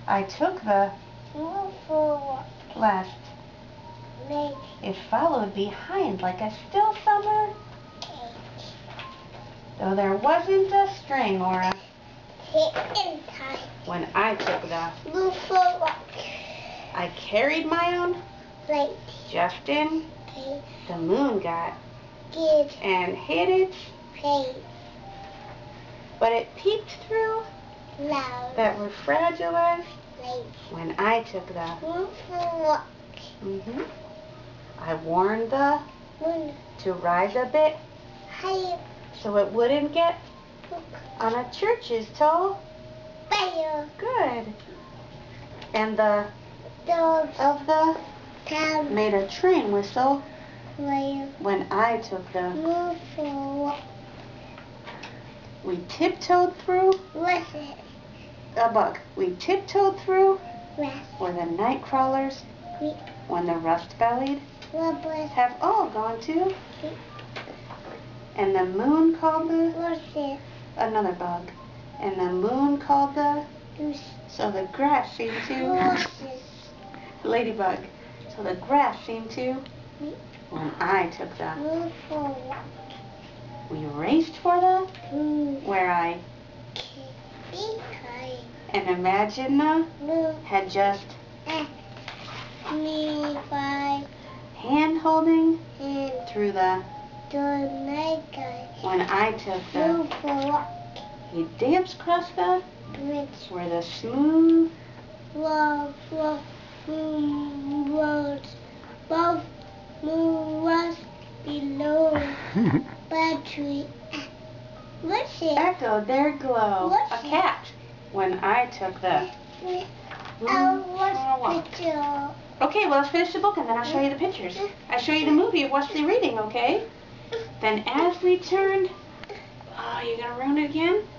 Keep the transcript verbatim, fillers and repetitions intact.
I took the left. It followed behind like a still summer. Though there wasn't a string or a when I took the I carried my own just in the moon got and hid it, but it peeped through that were fragile as when I took the mm-hmm. I warned the to rise a bit so it wouldn't get on a church's toe. Good. And the dogs of the town made a train whistle when I took the we tiptoed through a bug. We tiptoed through where the night crawlers when the rust-bellied have all gone to. And the moon called the another bug. And the moon called the so the grass seemed to ladybug. So the grass seemed to when I took the we raced for the where I and imagine the had just hand holding through the when I took the he danced across the where the smooth both moon was below battery what's it echoed their glow what's a cat when I took the oh, okay, well, let's finish the book and then I'll show you the pictures. I'll show you the movie of what's the reading, okay? Then as we turned, oh, you're gonna ruin it again?